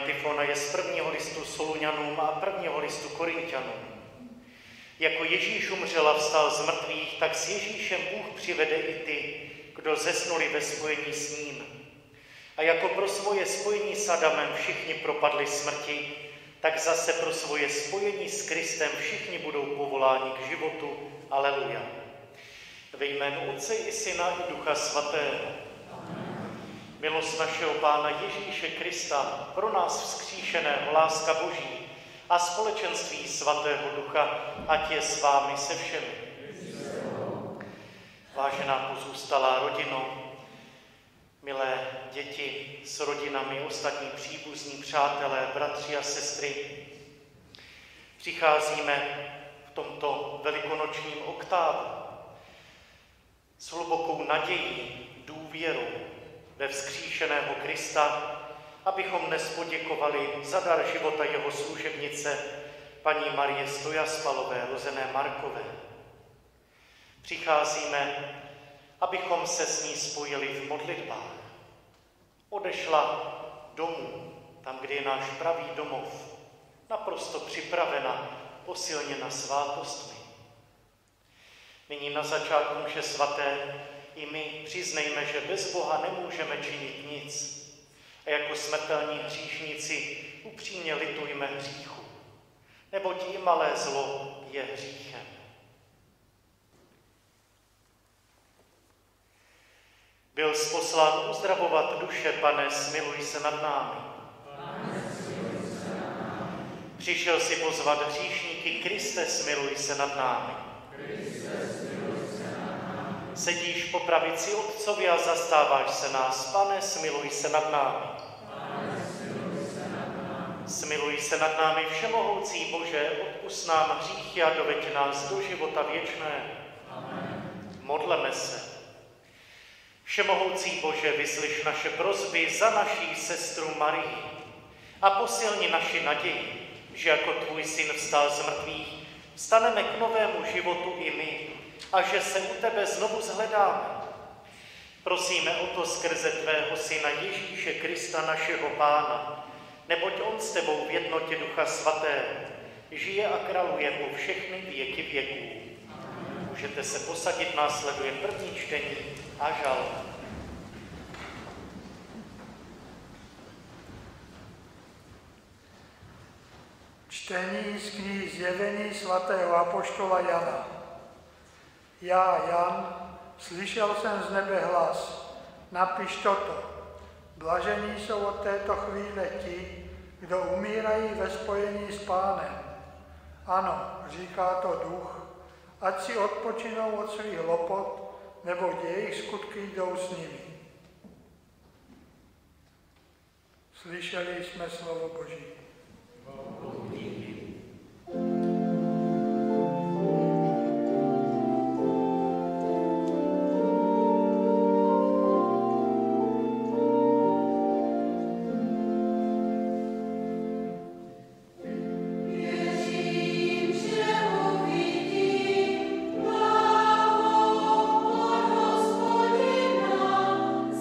antifona je z prvního listu Solunianům a prvního listu Korinťanům. Jako Ježíš umřel a vstal z mrtvých, tak s Ježíšem Bůh přivede i ty, kdo zesnuli ve spojení s ním. A jako pro svoje spojení s Adamem všichni propadli smrti, tak zase pro svoje spojení s Kristem všichni budou povoláni k životu. Aleluja. Ve jménu Otce i Syna i Ducha Svatého. Milost našeho Pána Ježíše Krista, pro nás vzkříšeného, láska Boží a společenství Svatého Ducha, ať je s vámi se všemi. Vážená pozůstalá rodino, milé děti s rodinami, ostatní příbuzní, přátelé, bratři a sestry, přicházíme v tomto velikonočním oktávu s hlubokou nadějí, důvěrou ve vzkříšeného Krista, abychom dnes poděkovali za dar života jeho služebnice, paní Marie Stojaspalové, rozené Markové. Přicházíme, abychom se s ní spojili v modlitbách. Odešla domů, tam, kde je náš pravý domov, naprosto připravena, posilněna svátostmi. Nyní na začátku mše svaté i my přiznejme, že bez Boha nemůžeme činit nic. A jako smrtelní hříšníci upřímně litujme hříchu, neboť i malé zlo je hříchem. Byl jsi poslán uzdravovat duše, Pane, smiluj se nad námi. Přišel si pozvat hříšníky, Kriste, smiluj se nad námi. Sedíš po pravici Otcovi a zastáváš se nás, Pane, smiluj se nad námi. Smiluj se nad námi, všemohoucí Bože, odpusť nám hříchy a doveď nás do života věčného. Modleme se. Všemohoucí Bože, vyslyš naše prosby za naší sestru Marii a posilni naši naději, že jako tvůj syn vstal z mrtvých, vstaneme k novému životu i my a že se u tebe znovu shledáme. Prosíme o to skrze tvého syna Ježíše Krista, našeho Pána, neboť on s tebou v jednotě Ducha Svatého žije a králuje po všechny věky věků. Můžete se posadit, následuje první čtení a žalm. Čtení z knihy Zjevení svatého apoštola Jana. Já, Jan, slyšel jsem z nebe hlas, napiš toto. Blažení jsou od této chvíle ti, kdo umírají ve spojení s Pánem. Ano, říká to Duch, ať si odpočinou od svých lopot, neboť jejich skutky jdou s nimi. Slyšeli jsme slovo Boží.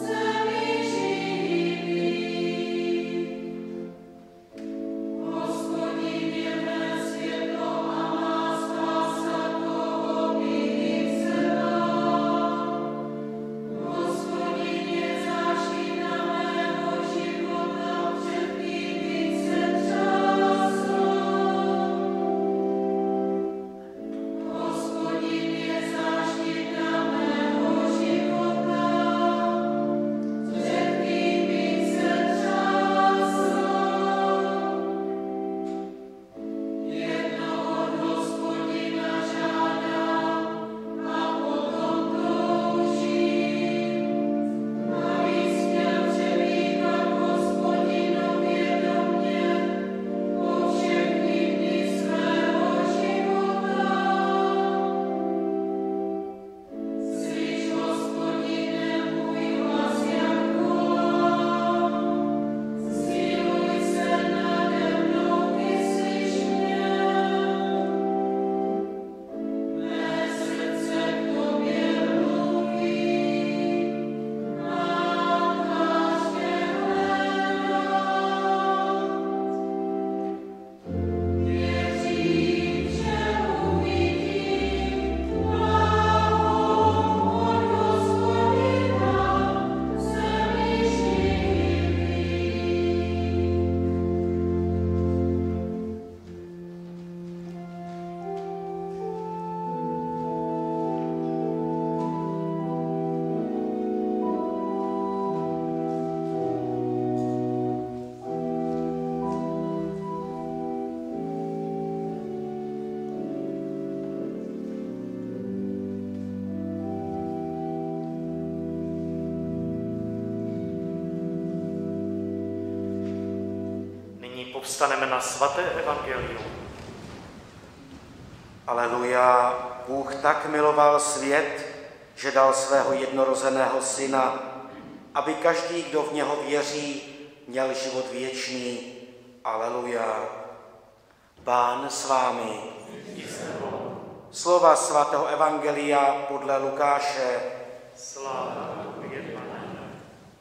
Gospod zůstaneme na svaté evangelium. Aleluja, Bůh tak miloval svět, že dal svého jednorozeného syna, aby každý, kdo v něho věří, měl život věčný. Aleluja. Pán s vámi. Slova svatého evangelia podle Lukáše. Sláva tobě, Pane.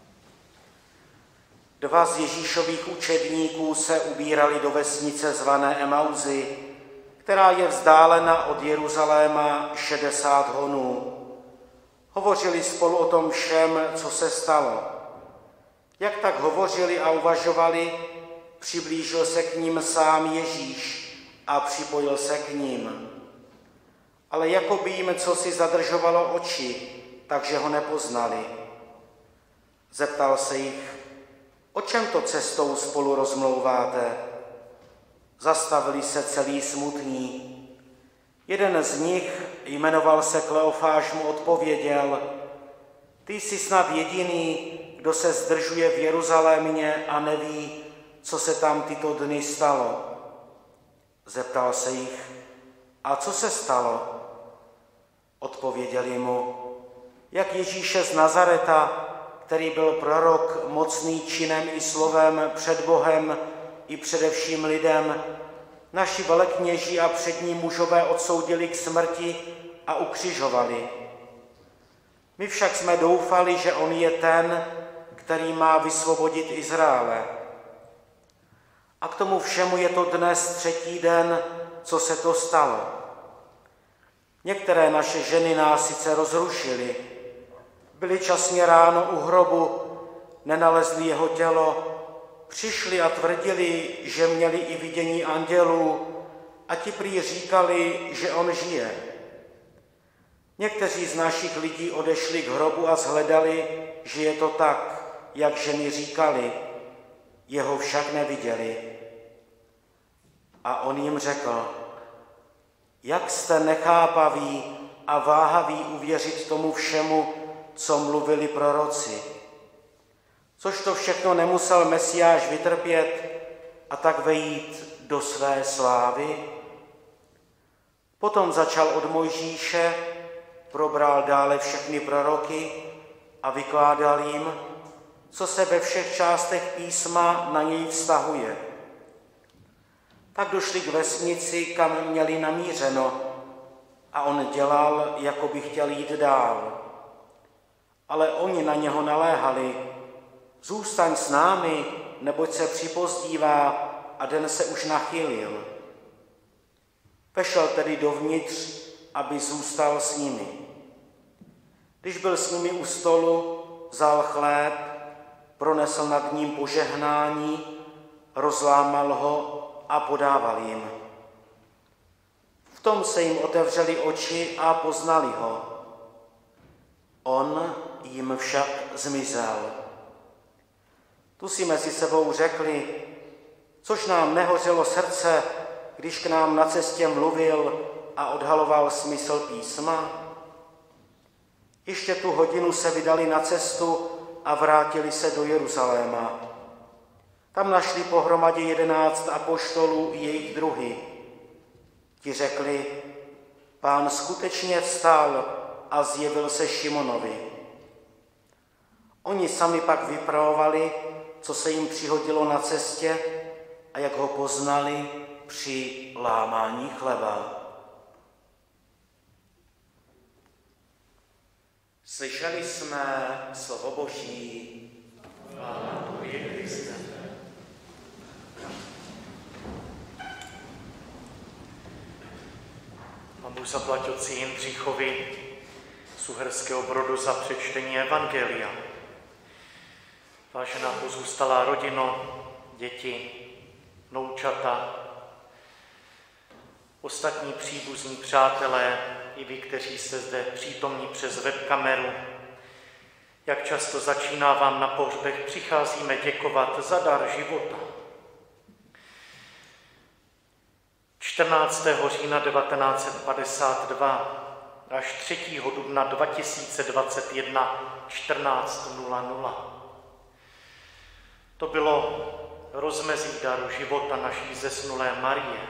Dva z Ježíšových učedníků se ubírali do vesnice zvané Emauzy, která je vzdálena od Jeruzaléma 60 honů. Hovořili spolu o tom všem, co se stalo. Jak tak hovořili a uvažovali, přiblížil se k ním sám Ježíš a připojil se k ním. Ale jako by jim cosi zadržovalo oči, takže ho nepoznali. Zeptal se jich, o čem to cestou spolu rozmlouváte? Zastavili se celý smutní. Jeden z nich, jmenoval se Kleofáš, mu odpověděl, ty jsi snad jediný, kdo se zdržuje v Jeruzalémě a neví, co se tam tyto dny stalo. Zeptal se jich, a co se stalo? Odpověděli mu, jak Ježíše z Nazareta, který byl prorok, mocný činem i slovem před Bohem i především lidem, naši velekněží a přední mužové odsoudili k smrti a ukřižovali. My však jsme doufali, že on je ten, který má vysvobodit Izraele. A k tomu všemu je to dnes 3. den, co se to stalo. Některé naše ženy nás sice rozrušily, byly časně ráno u hrobu, nenalezli jeho tělo, přišli a tvrdili, že měli i vidění andělů a ti prý říkali, že on žije. Někteří z našich lidí odešli k hrobu a shledali, že je to tak, jak ženy říkali, jeho však neviděli. A on jim řekl, jak jste nechápaví a váhaví uvěřit tomu všemu, co mluvili proroci. Což to všechno nemusel Mesiáš vytrpět a tak vejít do své slávy? Potom začal od Mojžíše, probral dále všechny proroky a vykládal jim, co se ve všech částech písma na něj vztahuje. Tak došli k vesnici, kam měli namířeno, a on dělal, jako by chtěl jít dál. Ale oni na něho naléhali, zůstaň s námi, neboť se připozdívá a den se už nachýlil. Vešel tedy dovnitř, aby zůstal s nimi. Když byl s nimi u stolu, vzal chléb, pronesl nad ním požehnání, rozlámal ho a podával jim. V tom se jim otevřely oči a poznali ho. On jim však zmizel. Tu si mezi sebou řekli, což nám nehořelo srdce, když k nám na cestě mluvil a odhaloval smysl písma. Ještě tu hodinu se vydali na cestu a vrátili se do Jeruzaléma. Tam našli pohromadě 11 apoštolů i jejich druhy. Ti řekli, Pán skutečně vstal a zjevil se Šimonovi. Oni sami pak vypravovali, co se jim přihodilo na cestě a jak ho poznali při lámání chleba. Slyšeli jsme slovo Boží. Chvála tobě, Kriste. Pán Bůh zaplať otci Jindřichovi z Uherského Brodu za přečtení evangelia. Vážená pozůstalá rodino, děti, vnoučata, ostatní příbuzní přátelé, i vy, kteří jste zde přítomní přes webkameru, jak často začínávám na pohřbech, přicházíme děkovat za dar života. 14. října 1952 až 3. dubna 2021 14:00. To bylo rozmezí daru života naší zesnulé Marie.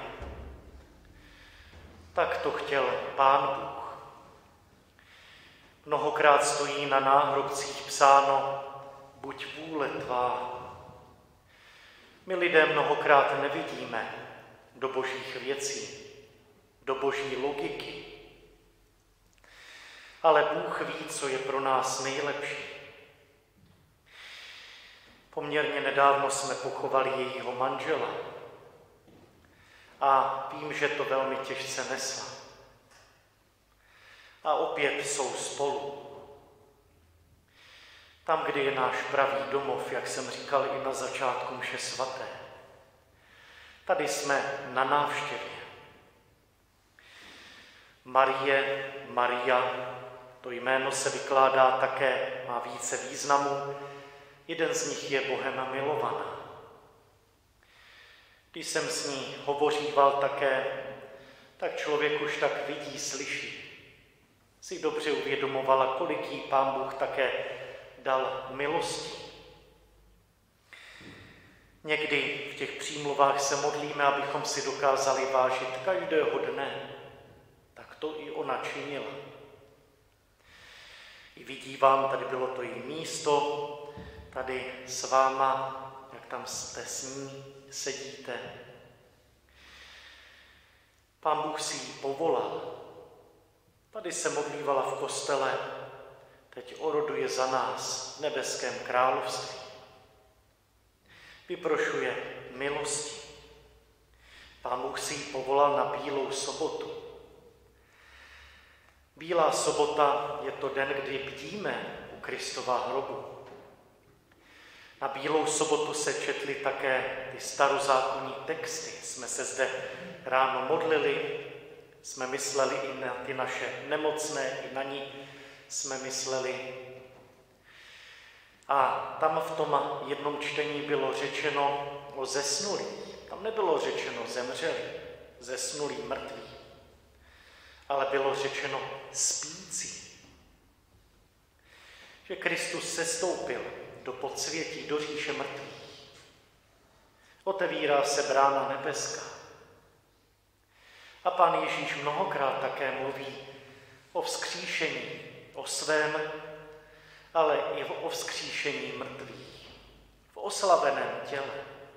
Tak to chtěl Pán Bůh. Mnohokrát stojí na náhrobcích psáno: buď vůle tvá. My lidé mnohokrát nevidíme do božích věcí, do boží logiky. Ale Bůh ví, co je pro nás nejlepší. Poměrně nedávno jsme pochovali jejího manžela a vím, že to velmi těžce nesla. A opět jsou spolu. Tam, kde je náš pravý domov, jak jsem říkal i na začátku mše svaté. Tady jsme na návštěvě. Maria, to jméno se vykládá také, má více významů. Jeden z nich je Bohem milovaná. Když jsem s ní hovoříval také, tak člověk už tak vidí, slyší. Si dobře uvědomovala, kolik jí Pán Bůh také dal milosti. Někdy v těch přímluvách se modlíme, abychom si dokázali vážit každého dne. Tak to i ona činila. I vidí vám, tady bylo to její místo, tady s váma, jak tam jste s ní, sedíte. Pán Bůh si ji povolal. Tady se modlívala v kostele, teď oroduje za nás v nebeském království. Vyprošuje milosti. Pán Bůh si ji povolal na Bílou sobotu. Bílá sobota je to den, kdy bdíme u Kristova hrobu. Na Bílou sobotu se četly také ty starozákonní texty. Jsme se zde ráno modlili, jsme mysleli i na ty naše nemocné, i na ní jsme mysleli. A tam v tom jednom čtení bylo řečeno o zesnulých. Tam nebylo řečeno zemřelí, zesnulí, mrtví, ale bylo řečeno spící. Že Kristus sestoupil do podsvětí, do říše mrtvých. Otevírá se brána nebeská. A Pán Ježíš mnohokrát také mluví o vzkříšení, o svém, ale i o vzkříšení mrtvých, v oslaveném těle.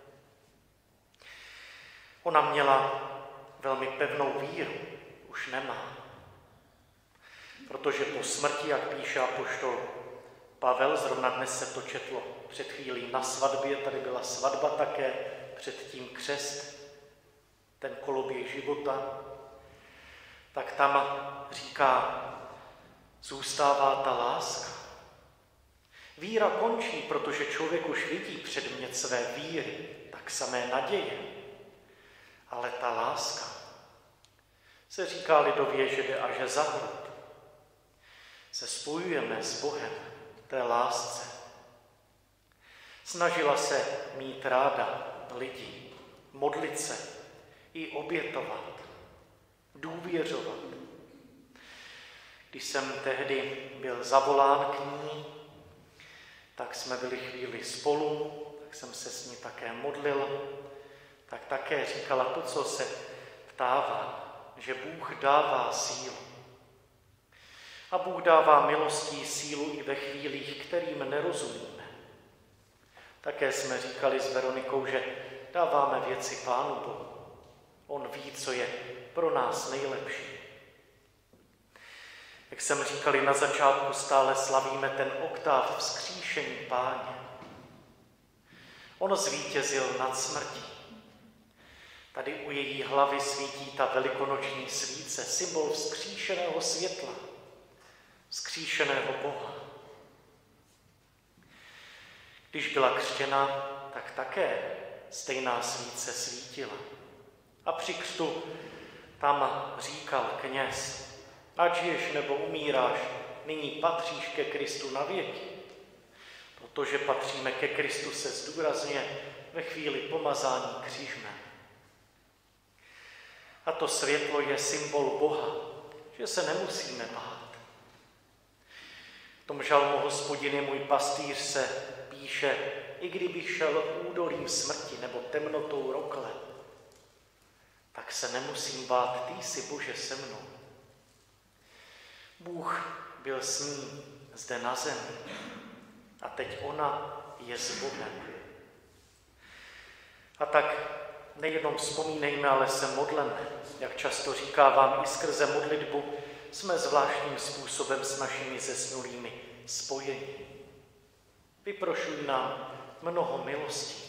Ona měla velmi pevnou víru, už nemá. Protože po smrti, jak píše apoštol Pavel, zrovna dnes se to četlo před chvílí na svatbě, tady byla svatba také, předtím křest, ten koloběh života, tak tam říká, zůstává ta láska. Víra končí, protože člověk už vidí předmět své víry, tak samé naděje. Ale ta láska, se říká lidově, že jde až za hrud. Se spojujeme s Bohem v té lásce. Snažila se mít ráda lidi, modlit se i obětovat, důvěřovat. Když jsem tehdy byl zavolán k ní, tak jsme byli chvíli spolu, tak jsem se s ní také modlil, tak také říkala to, co se ptává, že Bůh dává sílu. A Bůh dává milostí sílu i ve chvílích, kterým nerozumíme. Také jsme říkali s Veronikou, že dáváme věci Pánu Bohu. On ví, co je pro nás nejlepší. Jak jsem říkali na začátku, stále slavíme ten oktáv vzkříšení Páně. On zvítězil nad smrtí. Tady u její hlavy svítí ta velikonoční svíce, symbol vzkříšeného světla, vzkříšeného Boha. Když byla křtěna, tak také stejná svíce svítila. A při křtu tam říkal kněz, ať žiješ nebo umíráš, nyní patříš ke Kristu na věky. Protože patříme ke Kristu, se zdůrazňuje ve chvíli pomazání křížem. A to světlo je symbol Boha, že se nemusíme bát. V tom žalmu Hospodin je můj pastýř se píše, i kdybych šel údolím smrti nebo temnotou rokle, tak se nemusím bát, ty jsi, Bože, se mnou. Bůh byl s ní zde na zemi a teď ona je s Bohem. A tak nejenom vzpomínejme, ale se modleme. Jak často říkávám, i skrze modlitbu jsme zvláštním způsobem s našimi zesnulými spojeni. Vyprošuj nám mnoho milostí.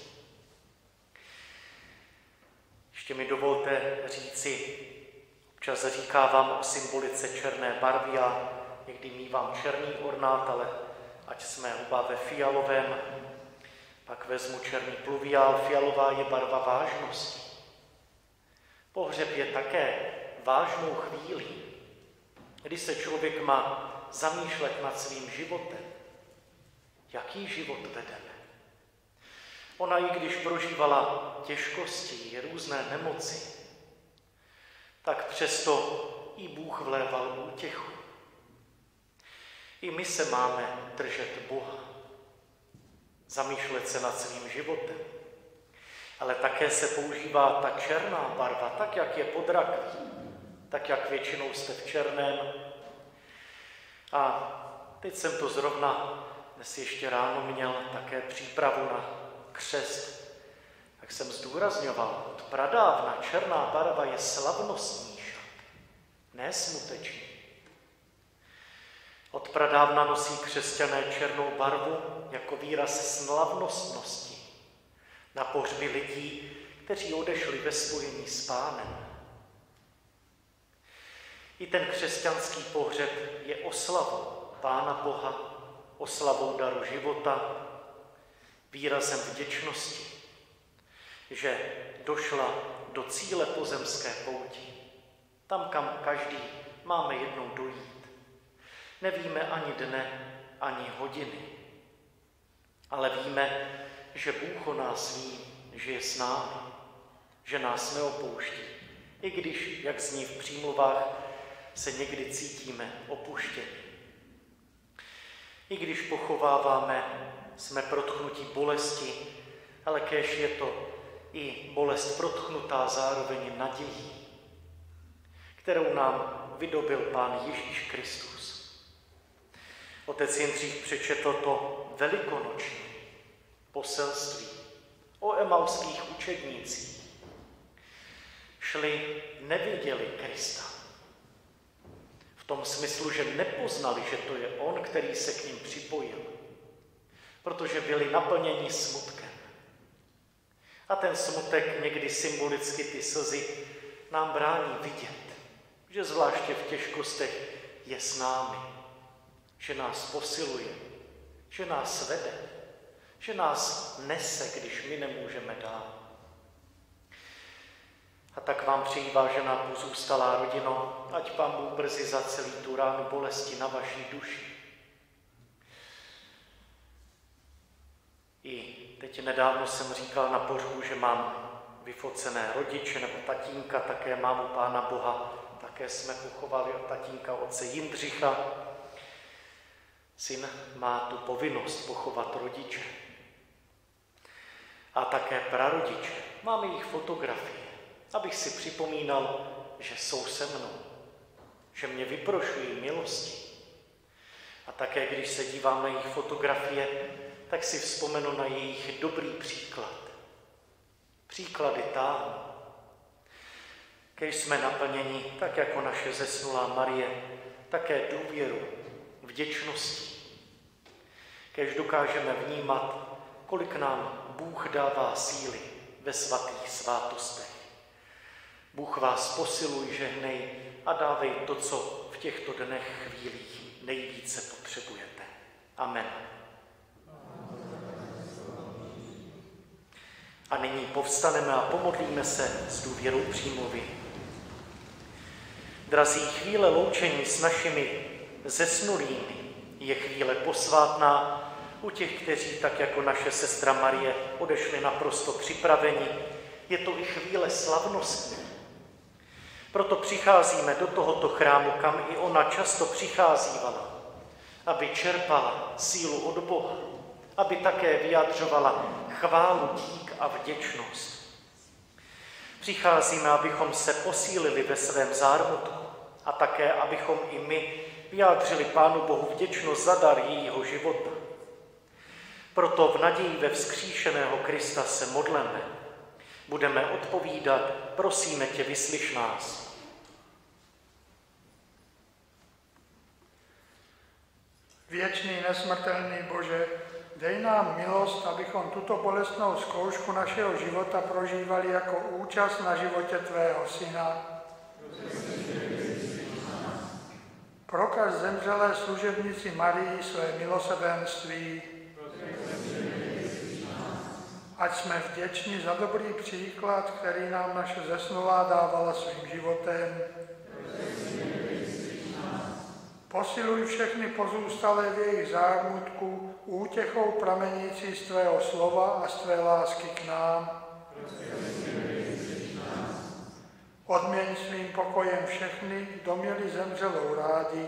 Ještě mi dovolte říci, občas říkávám o symbolice černé barvy a někdy mívám černý ornát, ale ať jsme oba ve fialovém, pak vezmu černý pluviál, fialová je barva vážnosti. Pohřeb je také vážnou chvílí, kdy se člověk má zamýšlet nad svým životem. Jaký život vedeme? Ona, i když prožívala těžkosti, různé nemoci, tak přesto i Bůh vléval útěchu. I my se máme držet Boha, zamýšlet se nad svým životem. Ale také se používá ta černá barva, tak jak je pod rakví, tak jak většinou jste v černém. A teď jsem to zrovna dnes ještě ráno měl také přípravu na křest, tak jsem zdůrazňoval, od pradávna černá barva je slavnostní šat, ne smutečný. Od pradávna nosí křesťané černou barvu jako výraz slavnostnosti na pohřby lidí, kteří odešli ve spojení s Pánem. I ten křesťanský pohřeb je oslavou Pána Boha, oslavou daru života, výrazem vděčnosti, že došla do cíle pozemské pouti, tam, kam každý máme jednou dojít. Nevíme ani dne, ani hodiny, ale víme, že Bůh o nás ví, že je s námi, že nás neopouští, i když, jak zní v přímluvách, se někdy cítíme opuštěni. I když pochováváme, jsme protchnutí bolesti, ale kéž je to i bolest protchnutá zároveň nadějí, kterou nám vydobil Pán Ježíš Kristus. Otec Jindřich přečetl to velikonoční poselství o emauských učednících. Šli, neviděli Krista. V tom smyslu, že nepoznali, že to je on, který se k ním připojil, protože byli naplněni smutkem. A ten smutek, někdy symbolicky ty slzy, nám brání vidět, že zvláště v těžkostech je s námi, že nás posiluje, že nás vede, že nás nese, když my nemůžeme dál. A tak vám přeji, vážená pozůstalá rodino, ať Pán Bůh brzy zacelí tu ránu bolesti na vaší duši. I teď nedávno jsem říkal na pohřbu, že mám vyfocené rodiče nebo tatínka, také mámu Pána Boha, také jsme pochovali od tatínka otce Jindřicha. Syn má tu povinnost pochovat rodiče. A také prarodiče. Máme jich fotografie, abych si připomínal, že jsou se mnou, že mě vyprošují milosti. A také, když se dívám na jejich fotografie, tak si vzpomenu na jejich dobrý příklad. Příklady táhnou. Když jsme naplněni, tak jako naše zesnulá Marie, také důvěru, vděčností. Když dokážeme vnímat, kolik nám Bůh dává síly ve svatých svátostech. Bůh vás posiluj, žehnej a dávej to, co v těchto dnech, chvílích nejvíce potřebujete. Amen. A nyní povstaneme a pomodlíme se s důvěrou přímluvy. Drazí, chvíle loučení s našimi zesnulými je chvíle posvátná u těch, kteří, tak jako naše sestra Marie, odešli naprosto připraveni. Je to i chvíle slavnostní. Proto přicházíme do tohoto chrámu, kam i ona často přicházívala, aby čerpala sílu od Boha, aby také vyjadřovala chválu, dík a vděčnost. Přicházíme, abychom se posílili ve svém zármutku a také, abychom i my vyjádřili Pánu Bohu vděčnost za dar jejího života. Proto v naději ve vzkříšeného Krista se modleme. Budeme odpovídat, prosíme tě, vyslyš nás. Věčný, nesmrtelný Bože, dej nám milost, abychom tuto bolestnou zkoušku našeho života prožívali jako účast na životě tvého Syna. Prokaž zemřelé služebnici Marii své milosrdenství. Ať jsme vděční za dobrý příklad, který nám naše zesnulá dávala svým životem. Posiluj všechny pozůstalé v jejich zármutku útěchou pramenící z tvého slova a z tvé lásky k nám. Odměň svým pokojem všechny, kdo měli zemřelou rádi.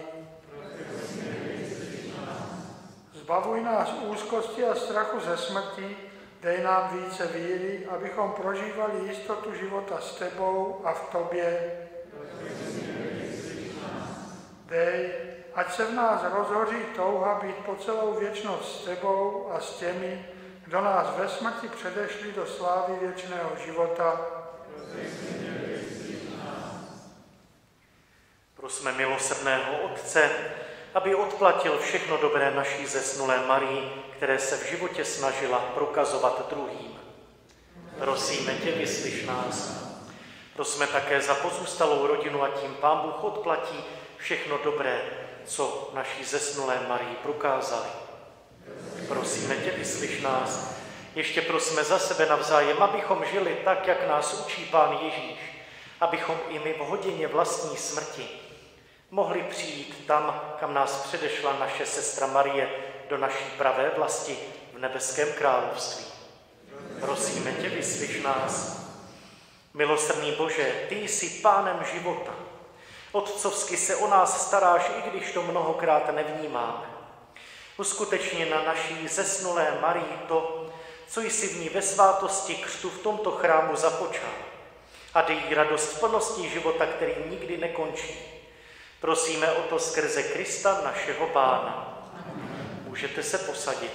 Zbavuj nás úzkosti a strachu ze smrti, dej nám více víry, abychom prožívali jistotu života s tebou a v tobě. Dej, ať se v nás rozhoří touha být po celou věčnost s tebou a s těmi, kdo nás ve smrti předešli do slávy věčného života. Prosme milosrdného Otce, aby odplatil všechno dobré naší zesnulé Marii, které se v životě snažila prokazovat druhým. Prosíme tě, vyslyš nás. Prosme také za pozůstalou rodinu a tím Pán Bůh odplatí všechno dobré, co naší zesnulé Marii prokázali. Prosíme tě, vyslyš nás. Ještě prosme za sebe navzájem, abychom žili tak, jak nás učí Pán Ježíš, abychom i my v hodině vlastní smrti mohli přijít tam, kam nás předešla naše sestra Marie, do naší pravé vlasti v nebeském království. Prosíme tě, vyslyš nás. Milosrdný Bože, ty jsi Pánem života. Otcovsky se o nás staráš, i když to mnohokrát nevnímáme. Uskutečni na naší zesnulé Marii to, co jsi v ní ve svátosti křtu v tomto chrámu započal. A dej jí radost plnosti života, který nikdy nekončí. Prosíme o to skrze Krista, našeho Pána. Můžete se posadit.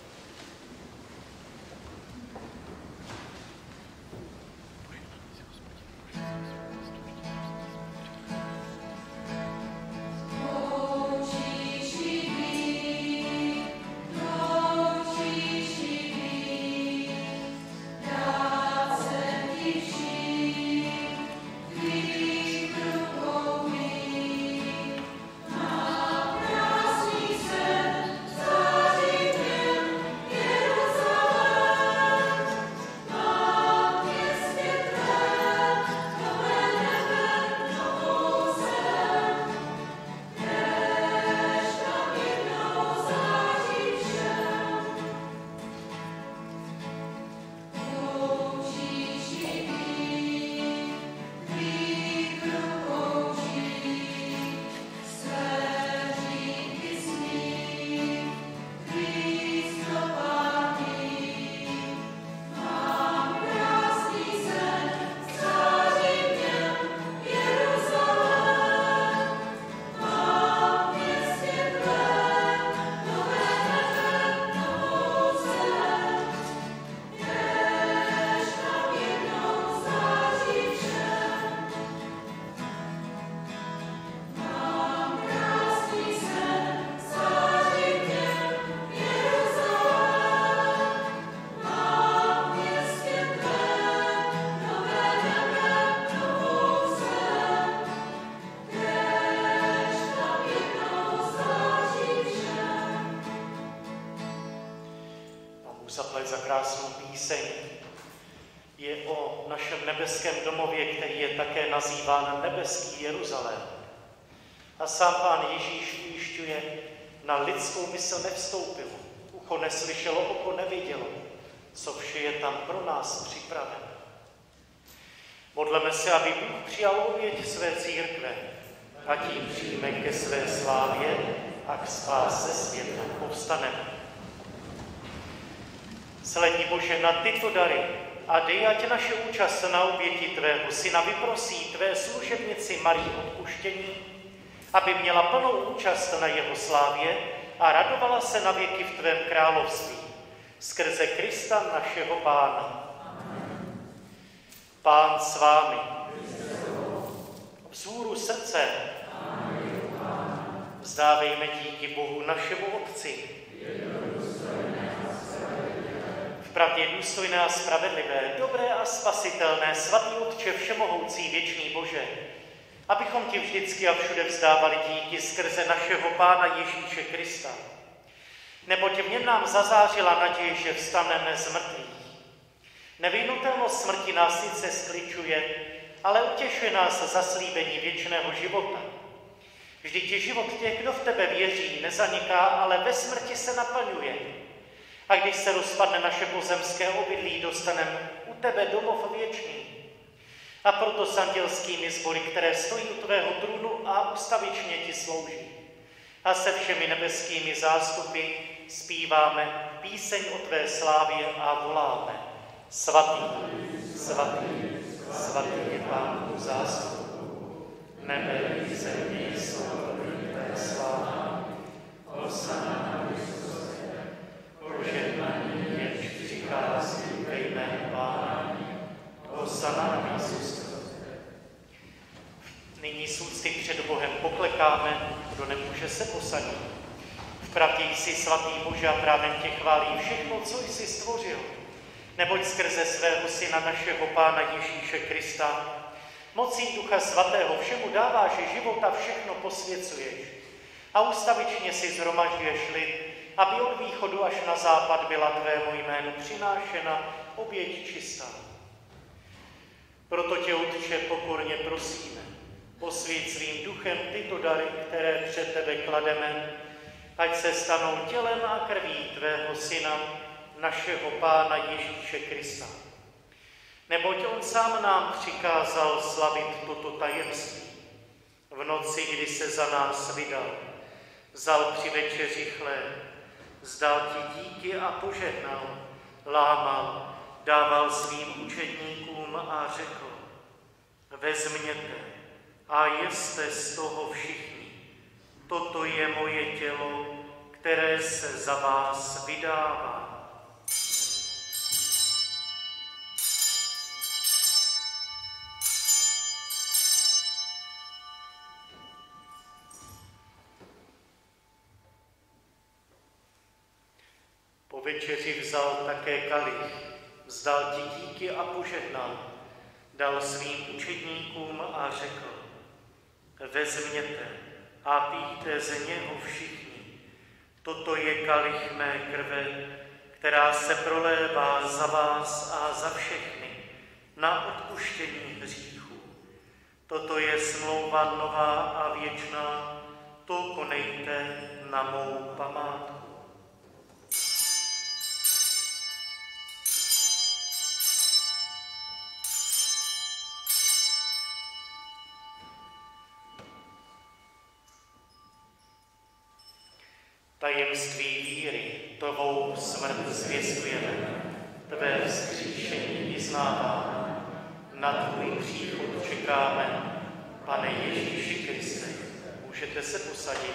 Zaplať za krásnou píseň. Je o našem nebeském domově, který je také nazýván nebeský Jeruzalém. A sám Pán Ježíš ujišťuje, na lidskou mysl nevstoupilo, ucho neslyšelo, oko nevidělo, co vše je tam pro nás připraveno. Modleme se, aby Bůh přijal oběť své církve, ať ji přijme ke své slávě a k spáse světa povstaneme. Shlédni, Bože, na tyto dary a dej, ať naše účast na oběti tvého syna vyprosí tvé služebnici Marii odpuštění, aby měla plnou účast na jeho slávě a radovala se na věky v tvém království. Skrze Krista našeho Pána. Pán s vámi. Vzhůru srdce. Vzdávejme díky Bohu našemu Otci. Vpravdě důstojné a spravedlivé, dobré a spasitelné, svatý Otče, všemohoucí, věčný Bože, abychom ti vždycky a všude vzdávali díky skrze našeho Pána Ježíše Krista. Neboť v něm nám zazářila naděje, že vstaneme z mrtvých. Nevyhnutelnost smrti nás sice skličuje, ale utěšuje nás zaslíbení věčného života. Vždyť je život těch, kdo v tebe věří, nezaniká, ale ve smrti se naplňuje. A když se rozpadne naše pozemské obydlí, dostaneme u tebe domov věčný. A proto s andělskými sbory, které stojí u tvého trůnu a ustavičně ti slouží. A se všemi nebeskými zástupy zpíváme píseň o tvé slávě a voláme. Svatý, svatý, svatý je Pán Bůh zástupů. Nebe i země jsou plný tvé slávy. Hosana na vysoce, požehnaný jež přichází ve jménu Pána. Hosana na vysoce. Nyní s úcty před Bohem poklekáme, kdo nemůže se posadit. Vpravdě jsi svatý Bože a právem tě chválí všechno, co jsi stvořil. Neboť skrze svého Syna našeho Pána Ježíše Krista mocí Ducha Svatého všemu dáváš život a všechno posvěcuješ. A ustavičně si shromažďuješ lid, aby od východu až na západ byla tvému jménu přinášena oběť čistá. Proto tě, Otče, pokorně prosíme, posvěť svým duchem tyto dary, které před tebe klademe, ať se stanou tělem a krví tvého Syna, našeho Pána Ježíše Krista. Neboť on sám nám přikázal slavit toto tajemství. V noci, kdy se za nás vydal, vzal při večeři chléb, vzdal ti díky a požehnal, lámal, dával svým učedníkům a řekl: vezměte a jeste z toho všichni. Toto je moje tělo, které se za vás vydává. Po večeři vzal také kalich, vzdal ti díky a požehnal, dal svým učedníkům a řekl: vezměte a pijte z něho všichni. Toto je kalich mé krve, která se prolévá za vás a za všechny na odpuštění hříchů. Toto je smlouva nová a věčná, to konejte na mou památku. Tajemství víry, tvou smrt zvěstujeme, tvé vzkříšení vyznáváme, na tvůj příchod čekáme, Pane Ježíši Kriste. Můžete se posadit.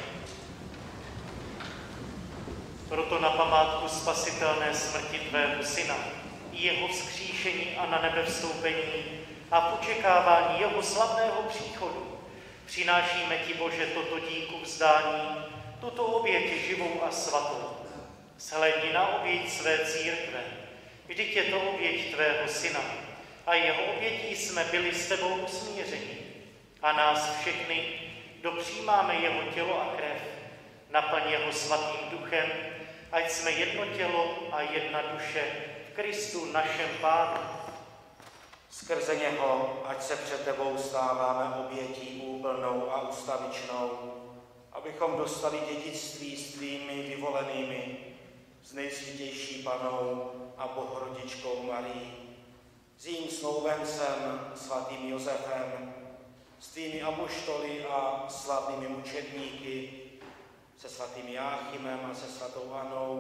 Proto na památku spasitelné smrti tvého Syna, jeho vzkříšení a na nebe vstoupení a v očekávání jeho slavného příchodu přinášíme ti, Bože, toto díku vzdání, tuto oběť živou a svatou. Shlédni na oběť své církve, vždyť je to oběť tvého Syna a jeho obětí jsme byli s tebou usmířeni. A nás všechny, kdo přijímáme jeho tělo a krev, naplň jeho svatým duchem, ať jsme jedno tělo a jedna duše v Kristu našem Pánu. Skrze něho, ať se před tebou stáváme obětí úplnou a ustavičnou, abychom dostali dědictví s tvými vyvolenými, s nejsvětější Panou a Bohorodičkou Marií, s jím snoubencem svatým Josefem, s tvými apoštoly a slavnými mučedníky, se svatým Jáchymem a se svatou Anou,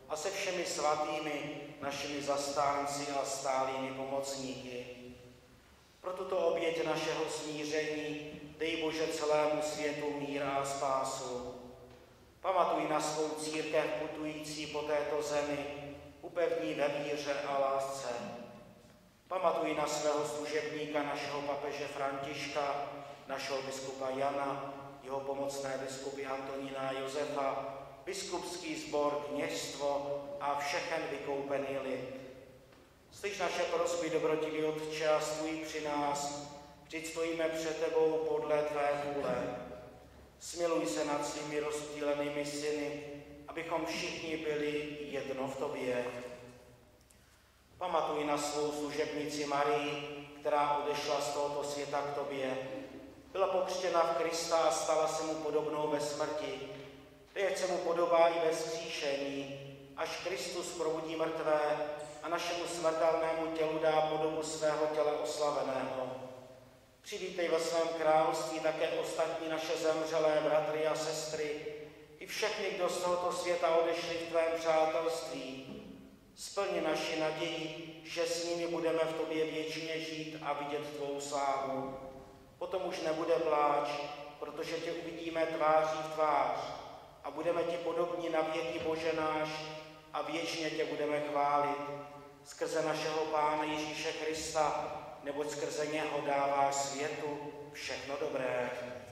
a se všemi svatými našimi zastánci a stálými pomocníky. Pro tuto oběť našeho smíření dej Bože celému světu mír a spásu. Pamatuj na svou církev putující po této zemi, upevní ve víře a lásce. Pamatuj na svého služebníka, našeho papeže Františka, našeho biskupa Jana, jeho pomocné biskupy Antonína a Josefa, biskupský sbor, kněžstvo a všechen vykoupený lid. Slyš naše prosby, dobrotivý Otče, a stůj při nás, vždyť stojíme před tebou podle tvé vůle. Smiluj se nad svými rozptýlenými syny, abychom všichni byli jedno v tobě. Pamatuj na svou služebnici Marii, která odešla z tohoto světa k tobě. Byla pokřtěna v Krista a stala se mu podobnou ve smrti. Dej, se mu podobá i ve vzkříšení, až Kristus probudí mrtvé a našemu smrtelnému tělu dá podobu svého těla oslaveného. Přivítej ve svém království také ostatní naše zemřelé bratry a sestry i všechny, kdo z tohoto světa odešli v tvém přátelství. Splni naši naději, že s nimi budeme v tobě věčně žít a vidět tvou slávu. Potom už nebude pláč, protože tě uvidíme tváří v tvář a budeme ti podobní na věky, Bože náš, a věčně tě budeme chválit. Skrze našeho Pána Ježíše Krista, neboť skrze něho dáváš světu všechno dobré.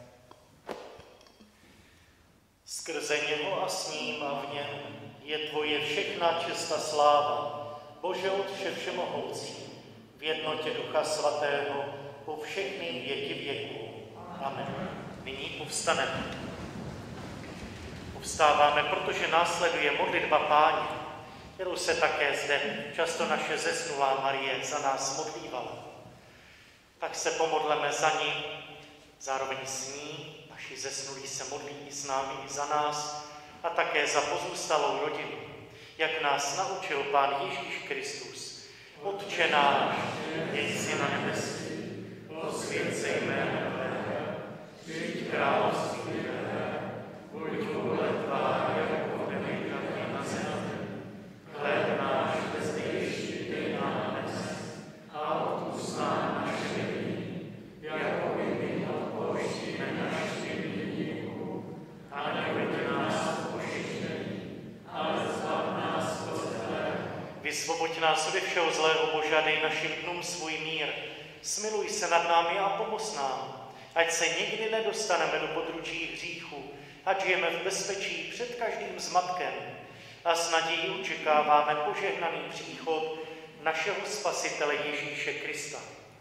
Skrze něho a s ním a v něm je tvoje všechna čest a sláva, Bože Otče všemohoucí, v jednotě Ducha Svatého, po všechny věky věků. Amen. Nyní povstaneme. Povstáváme, protože následuje modlitba Páně, kterou se také zde často naše zesnulá Marie za nás modlívala. Tak se pomodleme za ní, zároveň s ní, naši zesnulí se modlí i s námi, i za nás, a také za pozůstalou rodinu, jak nás naučil Pán Ježíš Kristus. Otče náš, jeď si na nebesích, posvěť se jméno tvé, přijď království tvé, buď vůle tvá, jako v nebi, tak i na zemi. Chléb náš bezdejší dej nám dnes a odpusť nám naše viny, jako i my odpouštíme našim viníkům, a neveď nás v pokušení, ale zbav nás od zlého. Vysvoboď nás ode všeho zlého, Bože, a dej našim dnům svůj mír. Smiluj se nad námi a pomoz nám, ať se nikdy nedostaneme do područí hříchu, ať žijeme v bezpečí před každým zmatkem a s nadějí očekáváme požehnaný příchod našeho Spasitele Ježíše Krista.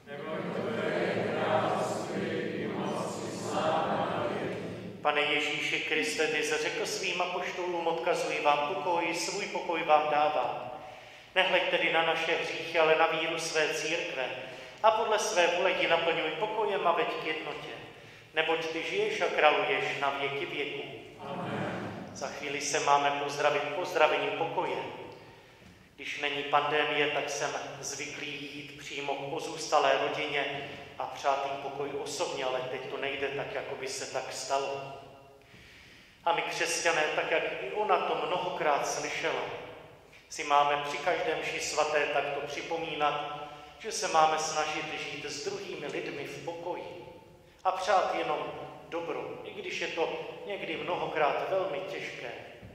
Pane Ježíši Kriste, ty jsi řekl svým apoštolům, odkazuji vám pokoj, svůj pokoj vám dávám. Nehleď tedy na naše hříchy, ale na víru své církve a podle své vůle ji naplňuj pokojem a veď k jednotě. Neboť ty žiješ a králuješ na věky věků. Amen. Za chvíli se máme pozdravit pozdravením pokoje. Když není pandemie, tak jsem zvyklý jít přímo k pozůstalé rodině a přát jim pokoj osobně, ale teď to nejde tak, jako by se tak stalo. A my křesťané, tak jak i ona to mnohokrát slyšela, si máme při každém mši svaté takto připomínat, že se máme snažit žít s druhými lidmi v pokoji a přát jenom dobro, i když je to někdy mnohokrát velmi těžké.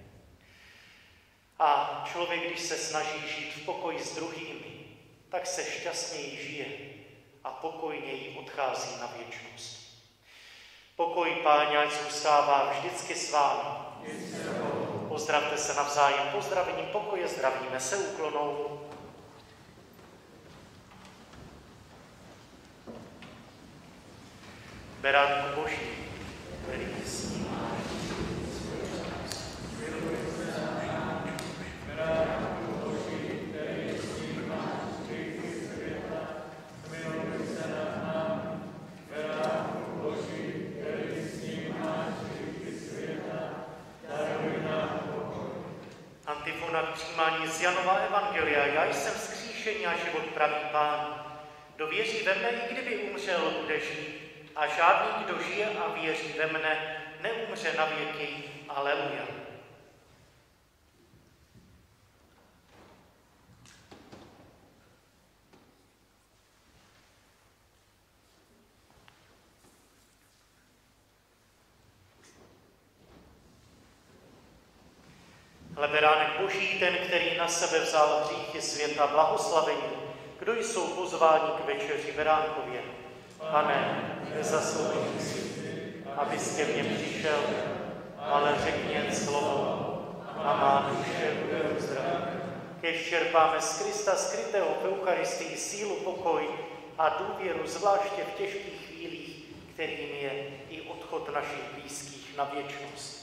A člověk, když se snaží žít v pokoji s druhými, tak se šťastněji žije a pokojněji odchází na věčnost. Pokoj Páně ať zůstává vždycky s vámi. Pozdravte se navzájem pozdravením pokoje, zdravíme se úklonou. Beránku Boží, který s ním máš. Beránku Boží, který s ním máš hříchy světa, miluj se nad námi. Beránku Boží, který s ním máš hříchy světa, daruj nám pokoj. Antifona k přijímání z Janova evangelia. Já jsem vzkříšení a život pravý Pán. Kdo věří ve mne, i kdyby umřel, bude žít. A žádný, kdo žije a věří ve mne, neumře na věky. Aleluja. Hle beránek Boží, ten, který na sebe vzal hříchy světa, blahoslavení, kdo jsou pozváni k večeři beránkově. Pane, nezasloužím si, abys ke mně přišel, ale řekni jen slovo a má duše bude uzdravena. Kéž čerpáme z Krista skrytého v Eucharistii sílu, pokoj a důvěru, zvláště v těžkých chvílích, kterým je i odchod našich blízkých na věčnost.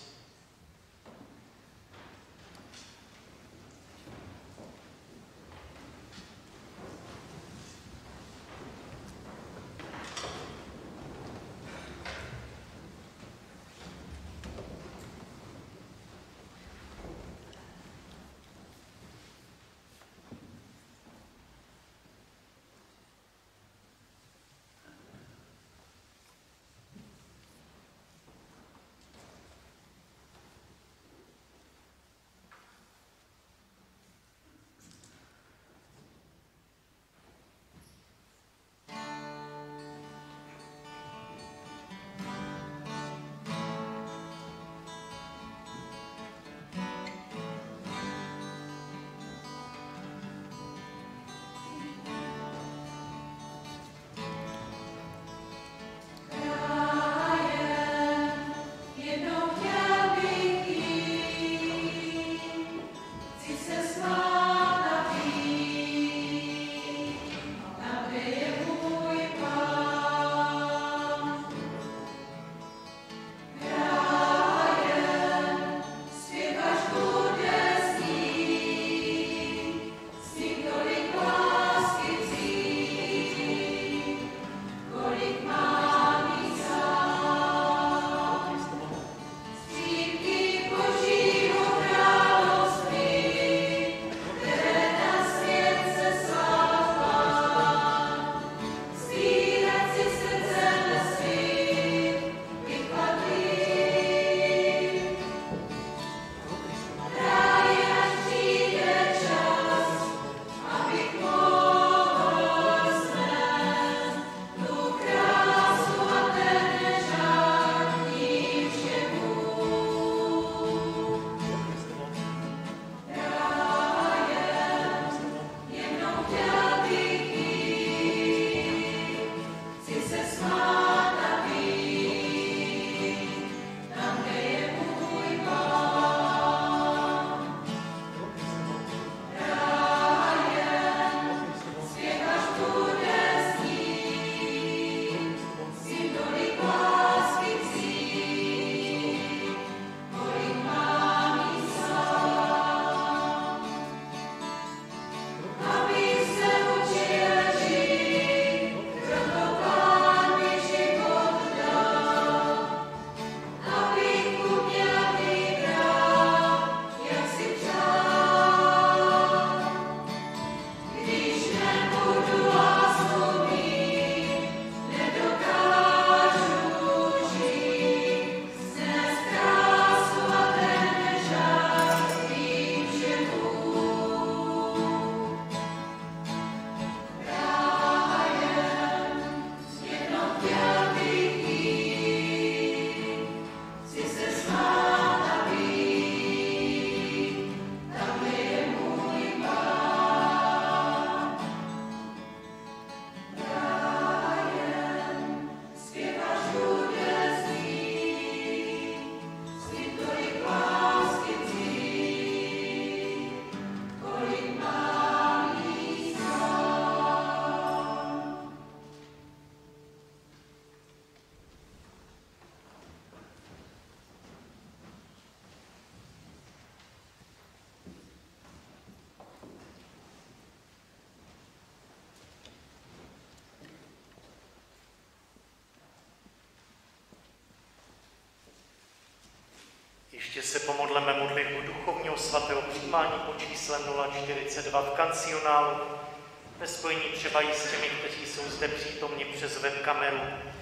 Ještě se pomodleme modlitbu duchovního svatého přijímání pod číslem 042 v kancionálu, ve spojení třeba i s těmi, kteří jsou zde přítomni přes webkameru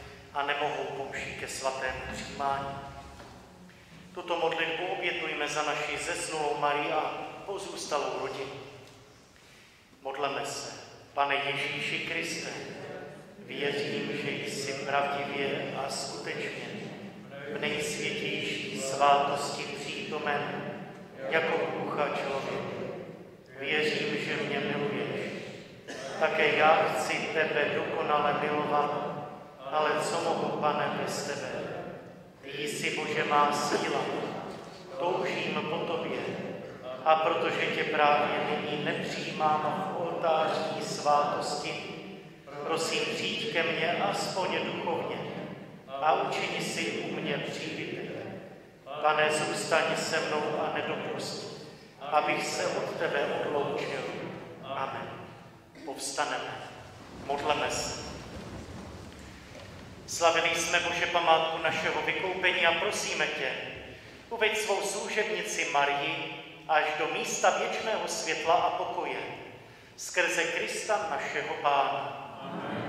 a nemohou použít ke svatému přijímání. Tuto modlitbu obětujme za naši zesnulou Marii a pozůstalou rodinu. Modleme se. Pane Ježíši Kriste, věřím, že jsi pravdivě a skutečně v nejsvětější svátosti přítomen jako Bůh a člověk. Věřím, že mě miluješ. Také já chci tebe dokonale milovat, ale co mohu, Pane, bez tebe? Ty jsi, Bože, má síla. Toužím po tobě. A protože tě právě nyní nepřijímám v oltářní svátosti, prosím, přijď ke mně aspoň duchovně a učini si u mě příbytek. Pane, zůstaň se mnou a nedopust, abych se od tebe odloučil. Amen. Povstaneme. Modleme se. Slavili jsme, Bože, památku našeho vykoupení a prosíme tě, uveď svou služebnici Marii až do místa věčného světla a pokoje. Skrze Krista našeho Pána. Amen.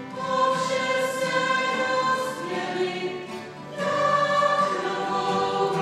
Oh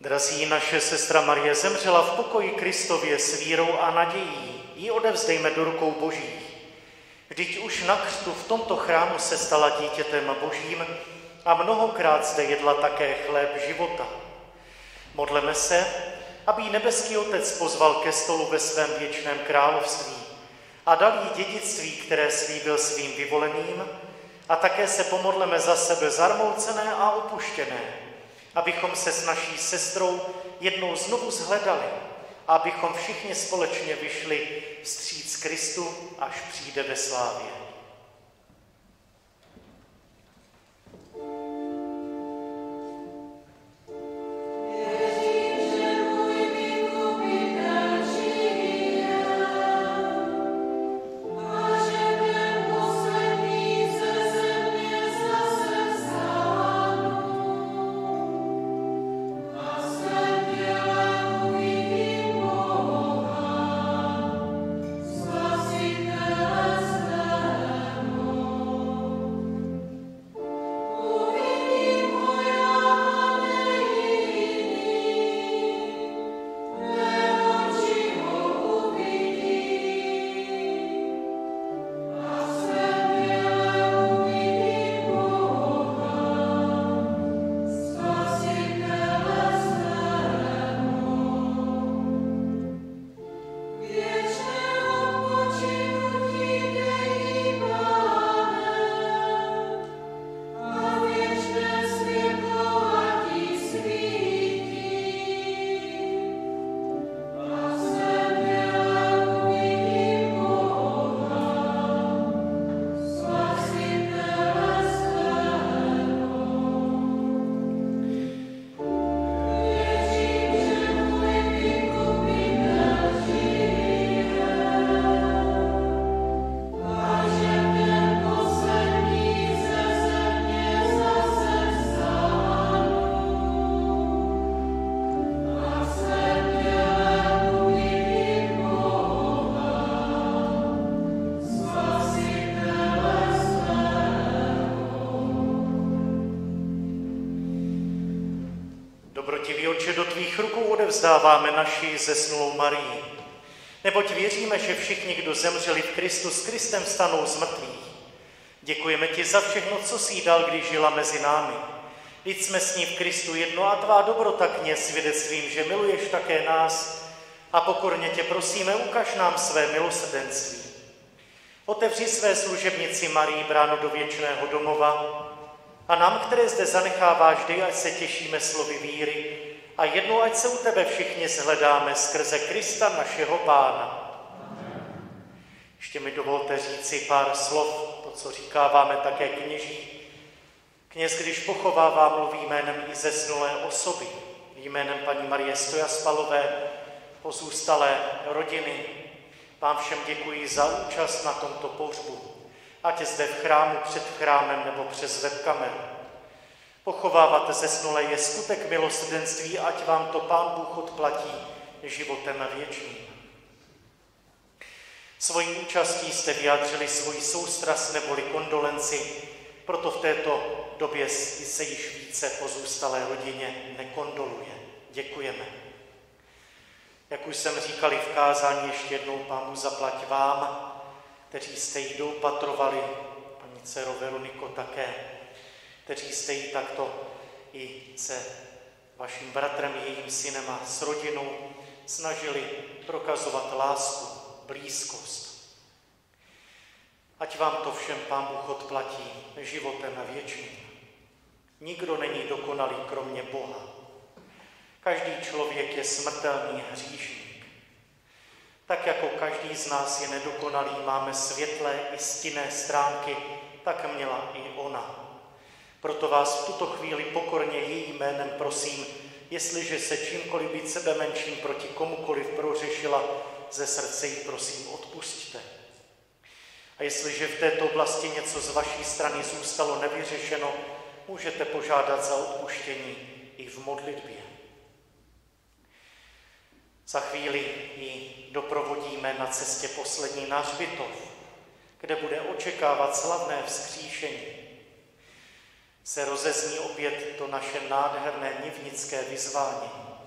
Drazí, naše sestra Marie zemřela v pokoji Kristově s vírou a nadějí. Ji odevzdejme do rukou Božích. Vždyť už na křtu v tomto chrámu se stala dítětem Božím a mnohokrát zde jedla také chléb života. Modleme se, aby ji nebeský Otec pozval ke stolu ve svém věčném království a dal jí dědictví, které slíbil svým vyvoleným, a také se pomodleme za sebe zarmoucené a opuštěné, abychom se s naší sestrou jednou znovu shledali a abychom všichni společně vyšli vstříc Kristu, až přijde ve slávě. Dobrotivý Otče, do tvých rukou odevzdáváme naši zesnulou Marii, neboť věříme, že všichni, kdo zemřeli v Kristu, s Kristem vstanou z mrtvých. Děkujeme ti za všechno, co jsi jí dal, když žila mezi námi. Vždyť jsme s ní v Kristu jedno a tvá dobrota k ní svědectvím, že miluješ také nás, a pokorně tě prosíme, ukaž nám své milosrdenství. Otevři své služebnici Marii bránu do věčného domova a nám, které zde zanecháváš, dej, ať se těšíme slovy víry a jednou ať se u tebe všichni shledáme skrze Krista našeho Pána. Ještě mi dovolte říci pár slov, to, co říkáváme také kněží. Kněz, když pochovává, mluví jménem i zesnulé osoby, jménem paní Marie Stojaspalové, pozůstalé rodiny. Vám všem děkuji za účast na tomto pohřbu, ať zde v chrámu, před chrámem nebo přes webkameru. Pochovávat zesnulé je skutek milosrdenství, ať vám to Pán Bůh odplatí životem věčným. Svojí účastí jste vyjádřili svoji soustrast neboli kondolenci, proto v této době se již více pozůstalé rodině nekondoluje. Děkujeme. Jak už jsem říkali v kázání, ještě jednou Pánu zaplať vám, kteří jste jí doupatrovali, paní dcero Veroniko také, kteří jste jí takto i se vaším bratrem, jejím synem a s rodinou snažili prokazovat lásku, blízkost. Ať vám to všem Pán Bůh odplatí životem věčným. Nikdo není dokonalý kromě Boha. Každý člověk je smrtelný hříšník. Tak jako každý z nás je nedokonalý, máme světlé i stinné stránky, tak měla i ona. Proto vás v tuto chvíli pokorně jejím jménem prosím, jestliže se čímkoliv být sebe menším proti komukoliv prohřešila, ze srdce jí prosím odpusťte. A jestliže v této oblasti něco z vaší strany zůstalo nevyřešeno, můžete požádat za odpuštění i v modlitbě. Za chvíli ji doprovodíme na cestě poslední na hřbitov, kde bude očekávat slavné vzkříšení. Se rozezní opět to naše nádherné nivnické vyzvání.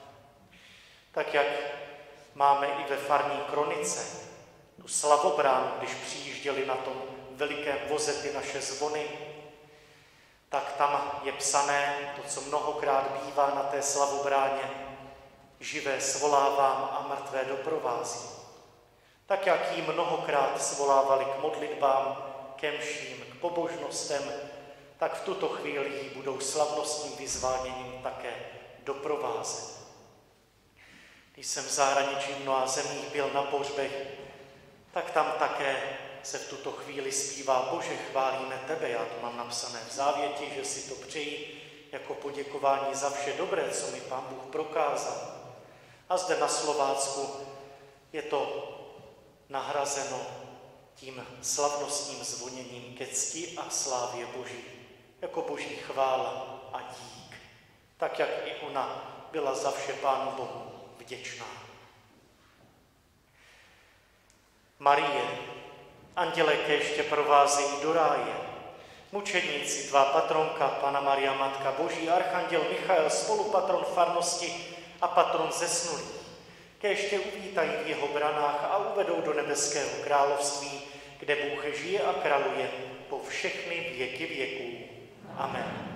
Tak jak máme i ve farní kronice tu slavobránu, když přijížděli na tom velikém voze ty naše zvony, tak tam je psané to, co mnohokrát bývá na té slavobráně: živé svolávám a mrtvé doprovázím. Tak jak jí mnohokrát svolávali k modlitbám, ke mším, k pobožnostem, tak v tuto chvíli jí budou slavnostním vyzváněním také doprovázet. Když jsem v zahraničí v mnoha zemích byl na pohřbech, tak tam také se v tuto chvíli zpívá: Bože, chválíme tebe. Já to mám napsané v závěti, že si to přeji jako poděkování za vše dobré, co mi Pán Bůh prokázal. A zde na Slovácku je to nahrazeno tím slavnostním zvoněním ke cti a slávě Boží, jako Boží chvála a dík, tak jak i ona byla za vše Pánu Bohu vděčná. Marie, anděle kéž tě provázejí do ráje, mučedníci, tvá patronka, Panna Maria, Matka Boží, archanděl Michael, spolupatron farnosti a patron zesnulých, kéž tě uvítají v jeho branách a uvedou do nebeského království, kde Bůh žije a králuje po všechny věky věků. Amen.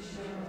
Ježíši.